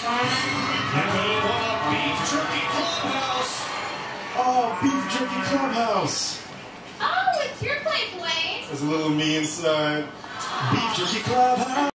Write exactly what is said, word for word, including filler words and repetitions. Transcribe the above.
Beef Jerky Clubhouse. Oh, Beef Jerky Clubhouse. Oh, it's your place, Wayne. There's a little me inside. Beef Jerky Clubhouse.